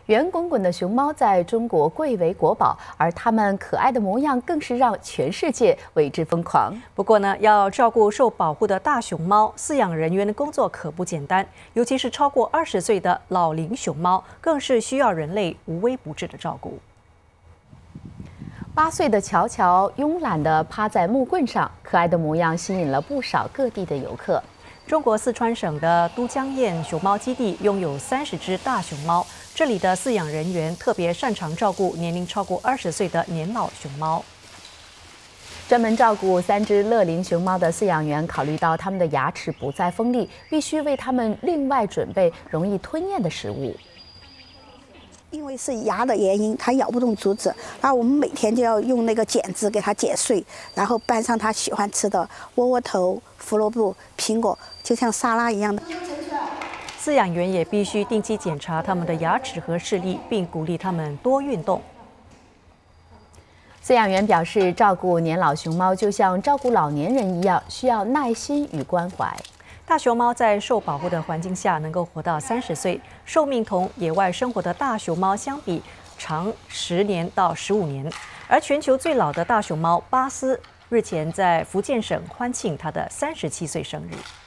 圆滚滚的熊猫在中国贵为国宝，而它们可爱的模样更是让全世界为之疯狂。 不过呢，要照顾受保护的大熊猫，饲养人员的工作可不简单，尤其是超过20岁的老龄熊猫，更是需要人类无微不至的照顾。 8岁的乔乔慵懒地趴在木棍上，可爱的模样吸引了不少各地的游客。 中国四川省的都江堰熊猫基地拥有30只大熊猫，这里的饲养人员特别擅长照顾年龄超过20岁的年老熊猫。 专门照顾3只乐龄熊猫的饲养员考虑到它们的牙齿不再锋利，必须为它们另外准备容易吞咽的食物。 因为是牙的原因，它咬不动竹子，然后我们每天就要用那个剪子给它剪碎，然后拌上它喜欢吃的窝窝头、胡萝卜、苹果，就像沙拉一样的。 饲养员也必须定期检查它们的牙齿和视力，并鼓励它们多运动。 饲养员表示，照顾年老熊猫就像照顾老年人一样，需要耐心与关怀。 大熊猫在受保护的环境下能够活到30岁，寿命同野外生活的大熊猫相比长10年到15年。而全球最老的大熊猫巴斯日前在福建省欢庆它的37岁生日。